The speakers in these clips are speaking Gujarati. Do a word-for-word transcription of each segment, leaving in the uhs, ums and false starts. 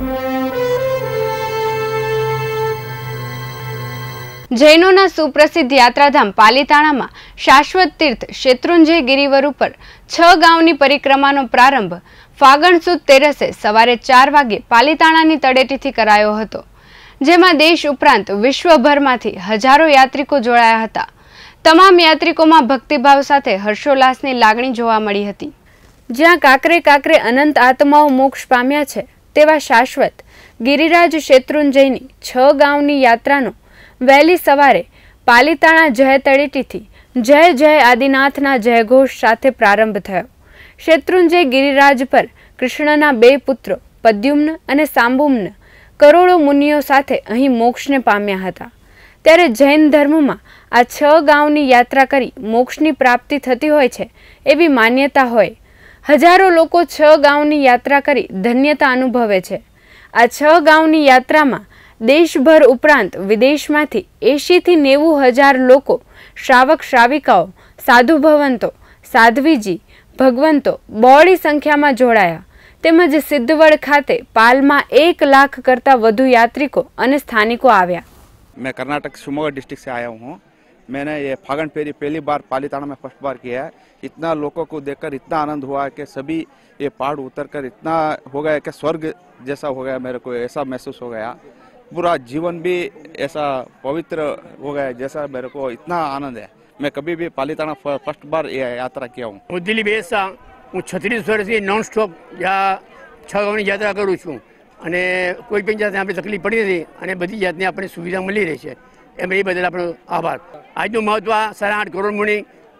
જૈનોના સુપ્રસિદ્ધ યાત્રાધામ પાલિતાણામાં શાશ્વત તીર્થ શેત્રુંજય ગિરિવર ઉપર છ ગામની પરિક્રમાનો પ્રારંભ ફાગણ સુદ તેરસે સવારે ચાર વાગે પાલિતાણાની તળેટીથી કરાયો હતો, જેમાં દેશ ઉપરાંત વિશ્વભરમાંથી હજારો યાત્રિકો જોડાયા હતા। તમામ યાત્રિકોમાં ભક્તિભાવ સાથે હર્ષોલ્લાસની લાગણી જોવા મળી હતી। જ્યાં કાકરે કાકરે અનંત આત્માઓ મોક્ષ પામ્યા છે તેવા શાશ્વત ગિરિરાજ શેત્રુંજયની છ ગામની યાત્રાનો વહેલી સવારે પાલિતાણા જય તળેટીથી જય જય આદિનાથના જયઘોષ સાથે પ્રારંભ થયો। શેત્રુંજય ગિરિરાજ પર કૃષ્ણના બે પુત્રો પદ્યુમ્ન અને સાંબુમ્ન કરોડો મુનિઓ સાથે અહીં મોક્ષને પામ્યા હતા। ત્યારે જૈન ધર્મમાં આ છ ગામની યાત્રા કરી મોક્ષની પ્રાપ્તિ થતી હોય છે એવી માન્યતા હોય। હજારો લોકો છ ગામની યાત્રા કરી ધન્યતા અનુભવે છે। આ છ ગામની યાત્રામાં દેશભર ઉપરાંત વિદેશમાંથી એંશીથી નેવું હજાર લોકો, શ્રાવક શ્રાવિકાઓ, સાધુ ભવંતો, સાધ્વીજી, ભગવંતો બહોળી સંખ્યામાં જોડાયા। તેમજ સિદ્ધવડ ખાતે પાલમાં એક લાખ કરતા વધુ યાત્રિકો અને સ્થાનિકો આવ્યા। मैं कर्नाटक शिवमोगा डिस्ट्रिक्ट से आया हूँ। मैंने ये फागण फेरी पहली बार पालिताना में फर्स्ट बार किया है। इतना लोगों को देखकर इतना आनंद हुआ है कि सभी ये पहाड़ उतरकर इतना हो गया कि स्वर्ग जैसा हो गया, मेरे को ऐसा महसूस हो गया। पूरा जीवन भी ऐसा पवित्र हो गया जैसा मेरे को इतना आनंद है। मैं कभी भी पालिताना फर्स्ट बार ये यात्रा किया हूँ। હું દિલીપ એસા હું છત્રીસ વર્ષથી નોન સ્ટોપ આ છ ગામની યાત્રા કરું છું અને કોઈ પણ જાતની આપણે તકલીફ પડી નથી અને બધી જાતની આપણે સુવિધા મળી રહી છે, એમ એ બદલ આપણો આભાર। આજનું મહત્વ સાડા આઠ કરોડ મુનિ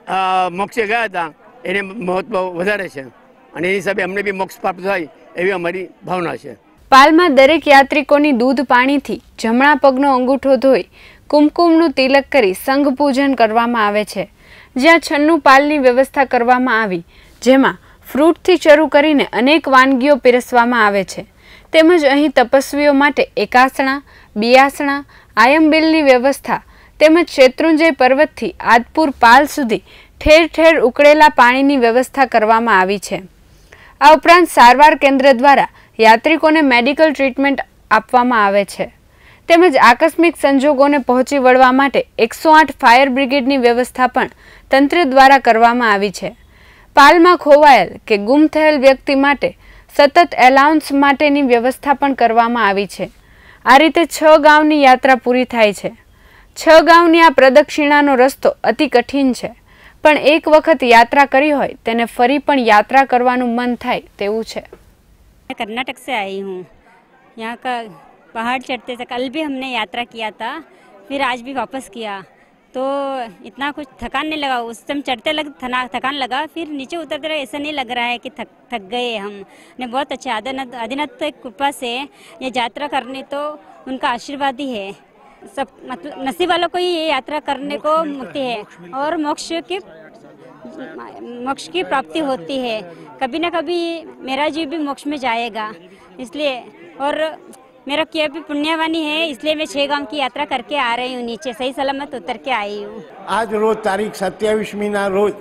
મોક્ષે ગયા હતા એને મહત્વ વધારે છે અને એ હિસાબે અમને બી મોક્ષ પ્રાપ્ત થાય એવી અમારી ભાવના છે। પાલમાં દરેક યાત્રિકોની દૂધ પાણીથી જમણા પગનો અંગૂઠો ધોઈ કુમકુમનું તિલક કરી સંઘ પૂજન કરવામાં આવે છે, જ્યાં છન્નું પાલની વ્યવસ્થા કરવામાં આવી, જેમાં ફ્રૂટથી શરૂ કરીને અનેક વાનગીઓ પીરસવામાં આવે છે। તેમજ અહીં તપસ્વીઓ માટે એકાસણા, બિયાસણા, આયંબિલની વ્યવસ્થા તેમજ શેત્રુંજય પર્વતથી આદપુર પાલ સુધી ઠેર ઠેર ઉકળેલા પાણીની વ્યવસ્થા કરવામાં આવી છે। આ ઉપરાંત સારવાર કેન્દ્ર દ્વારા યાત્રિકોને મેડિકલ ટ્રીટમેન્ટ આપવામાં આવે છે। તેમજ આકસ્મિક સંજોગોને પહોંચી વળવા માટે એકસો આઠ ફાયર બ્રિગેડની વ્યવસ્થા પણ તંત્ર દ્વારા કરવામાં આવી છે। પાલમાં ખોવાયેલ કે ગુમ થયેલ વ્યક્તિ માટે સતત એલાઉન્સ માટેની વ્યવસ્થા પણ કરવામાં આવી છે। આ રીતે છ ગામની યાત્રા પૂરી થાય છે। છ ગામની આ પ્રદક્ષિણાનો રસ્તો અતિ કઠિન છે, પણ એક વખત યાત્રા કરી હોય તેને ફરી પણ યાત્રા કરવાનું મન થાય તેવું છે। मैं कर्नाटक से आई हूँ। यहाँ का पहाड़ चढ़ते थे, कल भी हमने यात्रा किया था, फिर आज भी वापस किया, तो इतना कुछ थकान नहीं लगा। उस टाइम चढ़ते लग थना थकान लगा, फिर नीचे उतरते रहे ऐसा नहीं लग रहा है कि थक थक गए हम ने। बहुत अच्छा आदिनाथ आदिनाथ की कृपा से ये यात्रा करने तो उनका आशीर्वाद ही है। सब मतलब नसीब वालों को ही ये यात्रा करने को मुक्ति है और मोक्ष की मोक्ष की प्राप्ति होती है। कभी ना कभी मेरा जीव भी मोक्ष में जाएगा, इसलिए और मेरा किया भी पुण्यवानी है, इसलिए मैं छह गांव की यात्रा करके आ रही हूँ, नीचे सही सलामत उतर के आई हूँ। आज रोज तारीख सत्यावीसमी ना रोज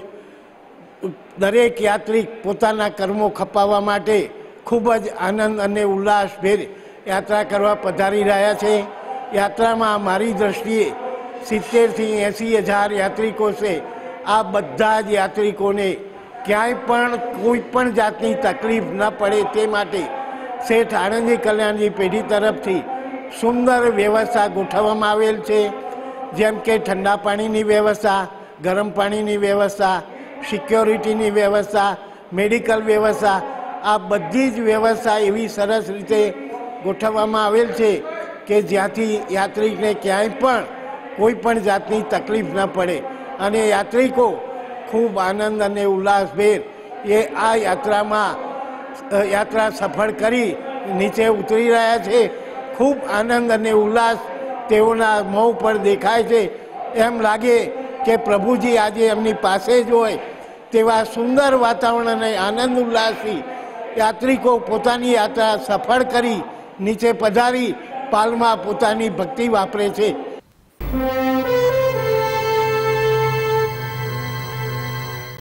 दरेक यात्री पोताना कर्मो खपावा माटे खूब ज आनंद अने उल्लासभेर यात्रा करवा पधारी रह्या छे। यात्रा में मारी दृष्टिए सित्तेर थी एसी हज़ार यात्रिको से आ बधा ज यात्रिकोने क्यांय पण कोई पण जातनी तकलीफ न पड़े ते माटे सेठ आनंदजी कल्याणजी पेढ़ी तरफथी सुंदर व्यवस्था गोठववामां आवेल छे, जेम के ठंडा पाणीनी व्यवस्था, गरम पाणीनी व्यवस्था, सिक्योरिटीनी व्यवस्था, मेडिकल व्यवस्था, आ बधी ज व्यवस्था एवी सरस रीते गोठववामां आवेल छे के ज्यांथी यात्रिकने क्यांय पण कोई पण जातनी तकलीफ न पड़े अने यात्रिको खूब आनंद अने उल्लासभेर ये आ यात्रा में यात्रा सफल करी नीचे उतरी रह्या छे। खूब आनंद अने उल्लास तेओना मोह पर देखाय छे। एम लागे के प्रभुजी आजे एमनी पासे ज होय तेवा सुंदर वातावरण अने आनंद उल्लासथी यात्रिको पोतानी यात्रा सफल करी नीचे पधारी पालमा पोतानी भक्ति वापरे छे।